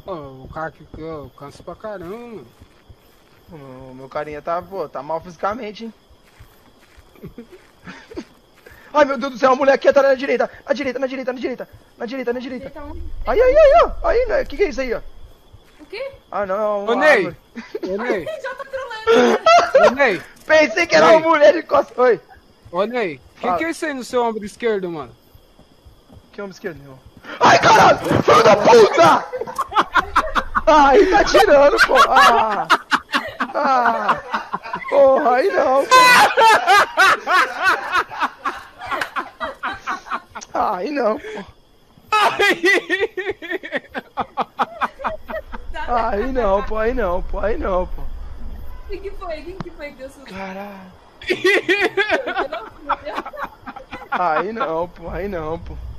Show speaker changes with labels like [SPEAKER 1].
[SPEAKER 1] Ô, o cara que eu canso pra caramba, mano.
[SPEAKER 2] O meu carinha tá, pô, tá mal fisicamente, hein? Ai, meu Deus do céu, a mulher aqui atrás na direita. Na direita, na direita, na direita. Na direita, na direita.
[SPEAKER 3] Deita onde?
[SPEAKER 2] Aí, aí, aí, ó. Aí, né? Que é isso aí, ó?
[SPEAKER 3] O quê?
[SPEAKER 2] Ah, não, é
[SPEAKER 1] Ô,
[SPEAKER 2] uma
[SPEAKER 1] Ney!
[SPEAKER 2] árvore.
[SPEAKER 1] Ô, Ney!
[SPEAKER 3] Já tá trolando.
[SPEAKER 1] Ô, Ney!
[SPEAKER 2] Pensei que era uma
[SPEAKER 1] Ney.
[SPEAKER 2] mulher de costas. Oi.
[SPEAKER 1] Ô, Ney!
[SPEAKER 2] Fala.
[SPEAKER 1] Que é isso aí no seu ombro esquerdo, mano?
[SPEAKER 2] Que homem esquerdo, meu. Ai, caralho! Filho da puta! Ai, tá tirando, pô. Porra, aí não, pô. Aí não, pô. Aí não, pô, aí não, pô, aí não, pô.
[SPEAKER 3] Quem que foi? Quem que foi que deu susto?
[SPEAKER 2] Caralho. Aí não, pô, aí não, pô.